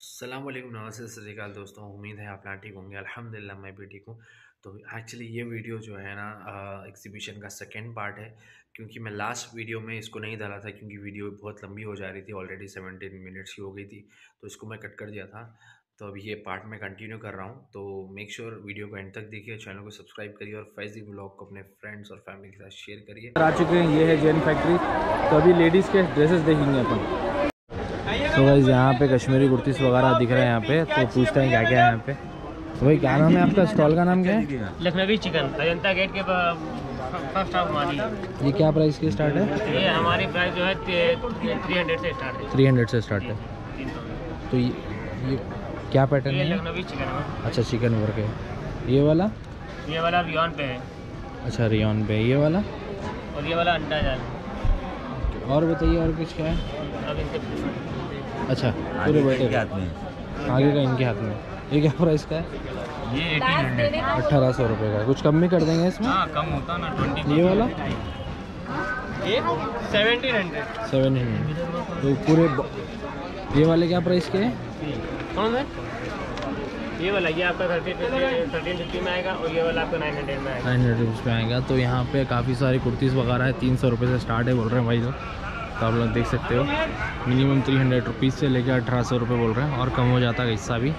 अस्सलाम वालेकुम, नमस्ते, सत श्री अकाल दोस्तों। उम्मीद है आप ठीक होंगे। अल्हम्दुलिल्लाह मैं भी ठीक हूँ। तो एक्चुअली ये वीडियो जो है ना एग्जीबिशन का सेकंड पार्ट है, क्योंकि मैं लास्ट वीडियो में इसको नहीं डाला था क्योंकि वीडियो बहुत लंबी हो जा रही थी, ऑलरेडी 17 मिनट्स की हो गई थी, तो इसको मैं कट कर दिया था। तो अभी ये पार्ट में कंटिन्यू कर रहा हूँ, तो मेक श्योर वीडियो को एंड तक देखिए, चैनल को सब्सक्राइब करिए और फैज़ी व्लॉग को अपने फ्रेंड्स और फैमिली के साथ शेयर करिए। आ चुके हैं, ये है जैन फैक्ट्री। तो अभी लेडीज़ के ड्रेसेस देखेंगे अपन। तो गाइस यहाँ पे कश्मीरी कुर्तीस वगैरह दिख रहे हैं यहाँ पे, तो पूछते हैं क्या क्या है यहाँ पे। तो भाई क्या नाम है आपका, स्टॉल का नाम क्या है? लखनवी चिकन, अजंता गेट के फर्स्ट हाफ हमारी। ये क्या प्राइस की स्टार्ट है? ये हमारी प्राइस जो है 300 से स्टार्ट है। 300 से स्टार्ट है। तो ये क्या पैटर्न है? लखनवी चिकन है। अच्छा, चिकन वर्क है। ये वाला रियॉन पे है। अच्छा, रियॉन पे। ये वाला और ये वाला अंडा जाल। और बताइए, और कुछ क्या है? अब इनके अच्छा, पूरे बैठे के हाथ में, आगे का इनके हाथ में। ये क्या प्राइस का है? ये 1800 रुपये का। कुछ कम भी कर देंगे इसमें? हाँ, कम होता ना 20। ये वाला ये 1700। 700। तो पूरे ये वाले क्या प्राइस के हैं? कौन है? ये वाला ये आपका 1350 में आएगा और ये वाला आपका 900 में आएगा। 900 रुपीज़ में आएगा। तो यहाँ पे काफ़ी सारी कुर्तीज़ वगैरह है, 300 रुपये से स्टार्ट है बोल रहे हैं भाई लोग। तो आप लोग देख सकते हो, मिनिमम 300 रुपीज़ से लेकर 1800 रुपये बोल रहे हैं, और कम हो जाता है हिस्सा भी।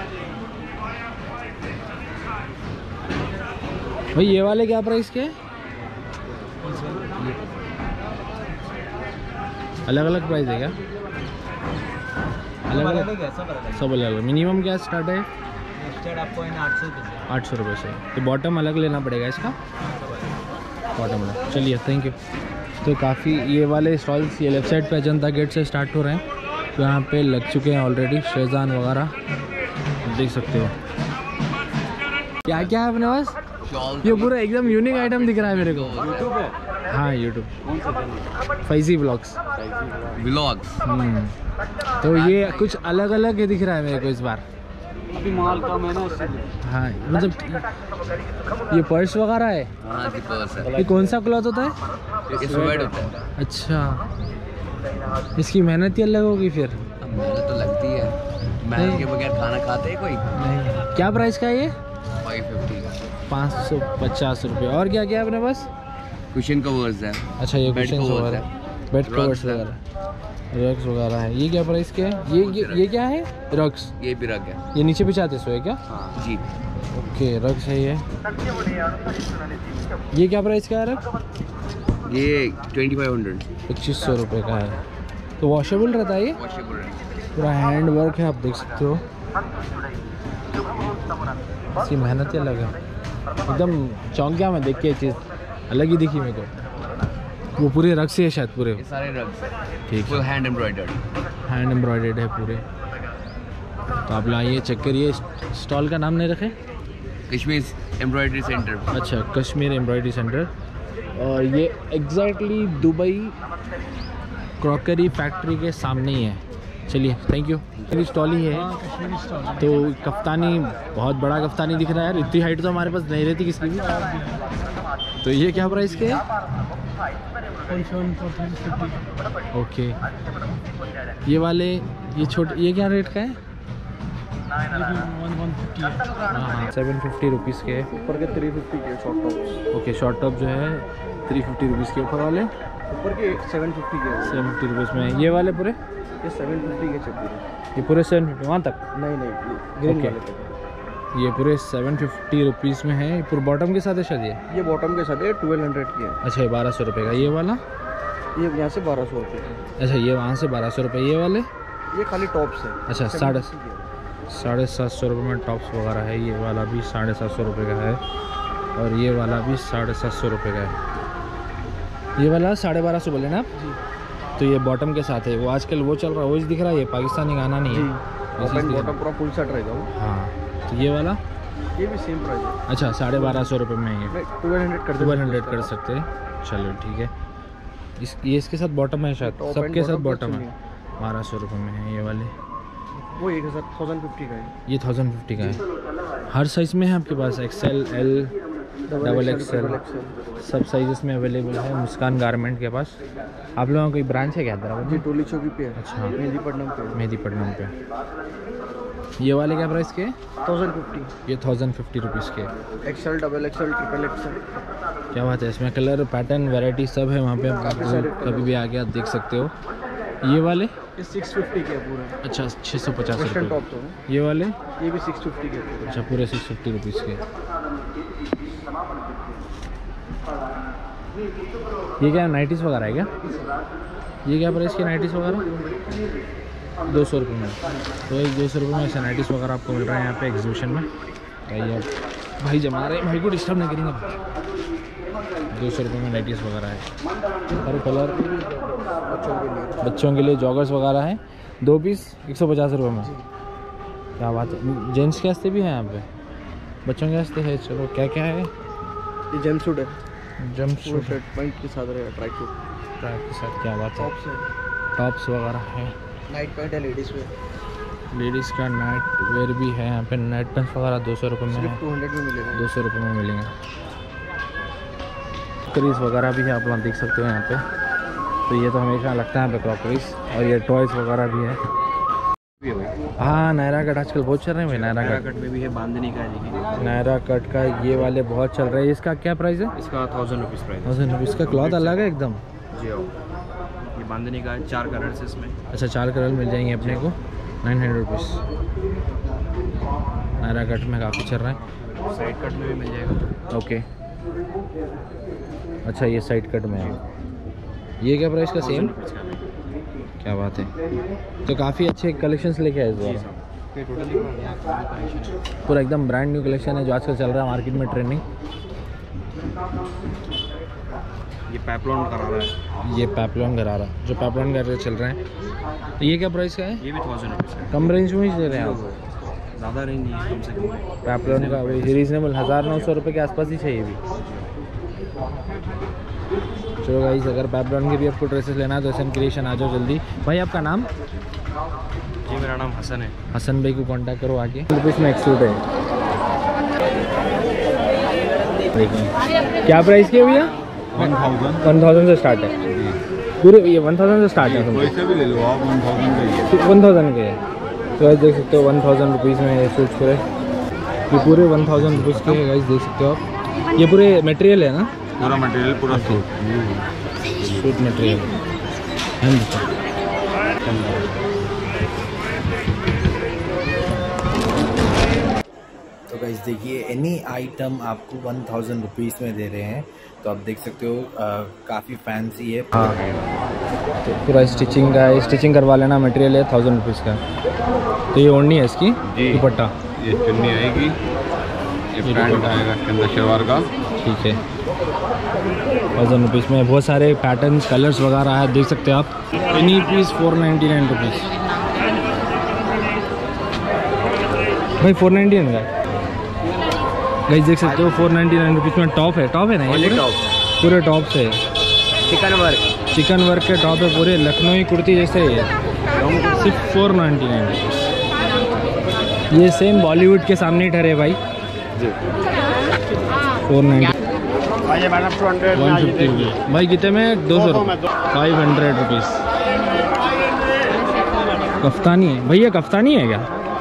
भाई ये वाले क्या प्राइस के? अलग अलग प्राइस है क्या? अलग अलग सब अलग अलग। मिनिमम क्या स्टार्ट है? आपको 800 रुपये से। तो बॉटम अलग लेना पड़ेगा इसका, बॉटम अलग। चलिए, थैंक यू। तो काफ़ी ये वाले स्टॉल्स ये लेफ्ट साइड पे अजंता गेट से स्टार्ट हो रहे हैं, तो यहाँ पे लग चुके हैं ऑलरेडी शेज़ान वगैरह, देख सकते हो। क्या क्या है अपने पास? ये पूरा एकदम यूनिक आइटम दिख रहा है मेरे को। यूट्यूब है? हाँ, यूट्यूब, फैज़ी व्लॉग्स। तो ये कुछ अलग अलग ही दिख रहा है मेरे को इस बार। अभी माल कम है ना इसलिए। हाँ, मतलब ये पर्स वगैरह है? हाँ जी, पर्स है। ये कौन सा क्लॉथ होता है? ये स्वेड होता है। अच्छा, इसकी मेहनत ही अलग होगी फिर। मेहनत तो लगती है, मेहनत के बगैर खाना खाते हैं कोई? नहीं। क्या प्राइस का है ये? 550। 550 रुपये। और क्या क्या है अपने पास? कुशन कवर्स है। अच्छा, ये बेड कुशन कवर्स वगैरह, है, बेड कवर्स रग्स है। वगैरह, रग्स वगैरह है। ये क्या प्राइस के है? ये क्या है? रग्स? ये भी रग है। ये नीचे बिछाते सो है क्या? हाँ जी। ओके, रग्स है ये क्या प्राइस का है रग? ये 2500। 2500 रुपये का है। तो वॉशेबल रहता है ये? वॉशेबल है। पूरा हैंड वर्क है, आप देख सकते हो। इसकी मेहनत ही अलग है, एकदम चौंक गया मैं देख के। ये चीज़ अलग ही दिखी मेरे को। वो पूरे रग से है शायद पूरे? ये सारे रग्स हैं, ठीक फुल है, हैंड एम्ब्रॉयडर्ड। हैंड एम्ब्रॉयडर्ड है पूरे। तो आप लाइए, चेक करिए। स्टॉल का नाम नहीं रखे? Kashmir embroidery centre. अच्छा, कश्मीर एम्ब्रॉयडरी सेंटर। और ये एग्जैक्टली दुबई क्रॉकरी फैक्ट्री के सामने ही है। चलिए, थैंक यू। मेरी स्टॉल ही है। तो कफ्तानी, बहुत बड़ा कफ्तानी दिख रहा है यार। इतनी हाइट तो हमारे पास नहीं रहती किसी की भी। तो ये क्या प्राइस के है? ओके। ये वाले, ये छोटे, ये क्या रेट का है? हाँ, 750 रुपीज़ के। ऊपर के 350 के short tops. Okay, short top जो है 350 रुपीज़ के। ऊपर वाले ऊपर के 750 के। 750 रुपीज़ में। ये वाले पूरे? ये 750 के चप्पू। ये पूरे 750 वहाँ तक? नहीं ग्रीन ओके। वाले तक। ये पूरे 750 रुपीज़ में है। पूरे बॉटम के साथ है शायद ये बॉटम के साथ है, 1200 की है। अच्छा, 1200 रुपये का। ये वाला? ये यहाँ से 1200 रुपये का। अच्छा, ये वहाँ से 1200 रुपये। ये वाले? ये खाली टॉप्स है। अच्छा, 750 रुपये में टॉप्स वगैरह है। ये वाला भी 750 रुपये का है, और ये वाला भी 750 रुपये का है। ये वाला 1250 बोले ना आप? जी। तो ये बॉटम के साथ है। वो आजकल वो चल रहा है, वो दिख रहा है। ये पाकिस्तानी गाना नहीं है? बॉटम पूरा फुल सेट रहेगा वो। हाँ। तो ये वाला? ये भी सेम प्राइस है। अच्छा, 1250 रुपये में ये 1200 कर 1200 कर सकते हैं। चलो ठीक है। ये इसके साथ बॉटम है शायद, सबके साथ बॉटम है। 1200 रुपये में है ये वाले। वो 1050 का है। ये 1050 का है। हर साइज़ में है आपके पास? XL, L, डबल एक्सएल सब साइजेस में अवेलेबल है मुस्कान गारमेंट के पास। आप लोगों का कोई ब्रांच है क्या हैदराबाद जी में? टोली चौकी पे है। अच्छा, मेहदीपट्टनम पे। मेहदीपट्टनम पे। ये वाले क्या प्राइस के? 1050। ये 1050 रुपीज़ के। XL, double XL, triple XL. क्या बात है, इसमें कलर पैटर्न वैरायटी सब है वहाँ पे, आप कभी भी आके आप देख सकते हो। ये वाले ये 650 के पूरे। अच्छा 650 वेस्टर्न रुपये। टॉप तो है। ये वाले ये भी 650 के पूरे। अच्छा पूरे 650 रुपीज़ के। ये क्या नाइटीज़ वगैरह है क्या? ये क्या प्राइस की नाइटीज़ वगैरह? 200 रुपये में। तो एक 200 रुपये में ऐसे नाइटीज़ वगैरह आपको मिल रहा है यहाँ पे एग्जीबिशन में। भाई अब भाई जमा रहे, भाई को डिस्टर्ब नहीं करेंगे। 200 रुपये में नाइटीज़ वगैरह है, हर कलर। बच्चों के लिए जॉगर्स वगैरह हैं, 2 पीस 150 रुपये में। क्या बात है, जेंट्स के वास्ते भी हैं यहाँ पे, बच्चों के वास्ते है। चलो क्या क्या है? ये जंप सूट है। जंप सूट शर्ट पैंट के साथ रहेगा, ट्रैक सूट के साथ। क्या बात है, टॉप्स है। टॉप्स वगैरह है। नाइट पैंट है लेडीज़ में। लेडीज़ का नाइट वेयर भी है यहाँ पे। नाइट पैंट्स वगैरह 200 रुपये में है, 200 में मिलेगा। 200 रुपये में मिलेंगे। क्रॉकरीज वगैरह भी है, आप लोग देख सकते हो यहाँ पे। तो ये तो हमेशा लगता है यहाँ पे क्रॉकरीज। और ये टॉयज़ वगैरह भी है। हाँ नायरा कट आजकल बहुत चल रहे हैं भाई। नायरा कट में भी है, बांधनी का है। नायरा कट का ये वाले बहुत चल रहे हैं। इसका क्या प्राइस है? इसका 1000 रुपीज़ प्राइस। 1000 रुपीज़ का। क्लॉथ अलग है एकदम। जी हाँ, ये बांधनी का है, 4 कलर्स है इसमें। अच्छा 4 कलर मिल जाएंगे अपने को। 900 रुपीज़। नायरा कट में काफ़ी चल रहा है। साइड कट में भी मिल जाएगा। ओके, अच्छा ये साइड कट में है। ये क्या प्राइस का? सेम। क्या बात है, तो काफ़ी अच्छे कलेक्शंस लेके आए इस बार। पूरा एकदम ब्रांड न्यू कलेक्शन है जो आजकल चल रहा है मार्केट में, ट्रेंडिंग। ये पैपलॉन करा रहा है। ये पैपलॉन गरारा, जो पैपलॉन गरारा चल रहे हैं। तो ये क्या प्राइस का है? ये भी 1000 रुपीज़ का। कम रेंज में ही दे रहे हैं आप? ज़्यादा रेंज नहीं है, कम से कम है। पैपलॉन का वही रीजनेबल 1900 रुपये के आसपास ही चाहिए भी। चलो गाइस, अगर पैपलॉन के भी आपको ड्रेसेस लेना है तो एसएन क्रिएशन आ जाओ जल्दी। भाई आपका नाम? जी मेरा नाम हसन है। हसन भाई को कांटेक्ट करो आगे। रुपीज़ में एक सूट है, देखिए। क्या प्राइस के भैया? 1000 से स्टार्ट है पूरे। ये 1000 से स्टार्ट है, कोई से भी ले लो आप। 1000 का ही है। 1000 के है। तो गाइस देख सकते हो 1000 रुपीज़ में ये सूट पूरे। ये पूरे 1000 रुपीज़ के है गाइस, देख सकते हो आप। ये पूरे मटेरियल है ना? पूरा मटेरियल, पूरा सूट मटेरियल। तो गाइस देखिए, एनी आइटम आपको 1000 रुपीज़ में दे रहे हैं। तो आप देख सकते हो काफ़ी फैंसी है। हाँ, तो पूरा स्टिचिंग का है, स्टिचिंग करवा लेना। मटेरियल है 1000 रुपीज़ का। तो ये ओढ़नी है इसकी, दुपट्टा। ये चुन्नी आएगी, ये पैंट आएगा इसके अंदर शलवार का। ठीक है, 1000 रुपीज़ में बहुत सारे पैटर्न्स कलर्स वगैरह है, देख सकते हो आप। Any piece 499 rupees. भाई 499 का गाइस, देख सकते हो 499 रुपीज़ में टॉप है। टॉप है ना ये? पूरे टॉप से चिकन वर्क के टॉप है पूरे, लखनवी कुर्ती जैसे है। सिर्फ 499। ये सेम बॉलीवुड के सामने ही ठहरे भाई। 490 150 रुपीज़ भाई। कितने में? 200 रुपये। 500 रुपीज़। कफ्तानी है भैया? कफ्तानी है क्या?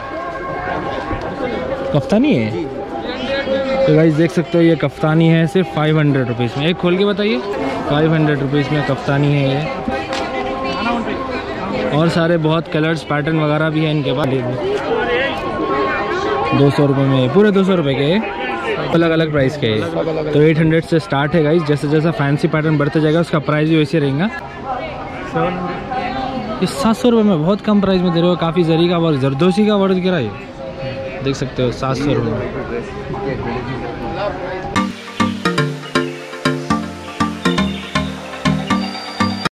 कफ्तानी है। तो गाइस देख सकते हो ये कफ्तानी है सिर्फ 500 रुपीज़ में। एक खोल के बताइए। 500 रुपीज़ में कफ्तानी है ये। और सारे बहुत कलर्स पैटर्न वगैरह भी है इनके पास। 200 रुपये में पूरे 200 रुपये के अलग अलग प्राइस के है। तो 800 से स्टार्ट है गाइस। जैसे जैसा फैंसी पैटर्न बढ़ते जाएगा उसका प्राइस भी वैसे रहेगा। इस 700 रुपये में बहुत कम प्राइस में दे रहे हो। काफ़ी जरी का वर्क, जरदोशी का वर्क गिरा है, देख सकते हो। 700 रुपये में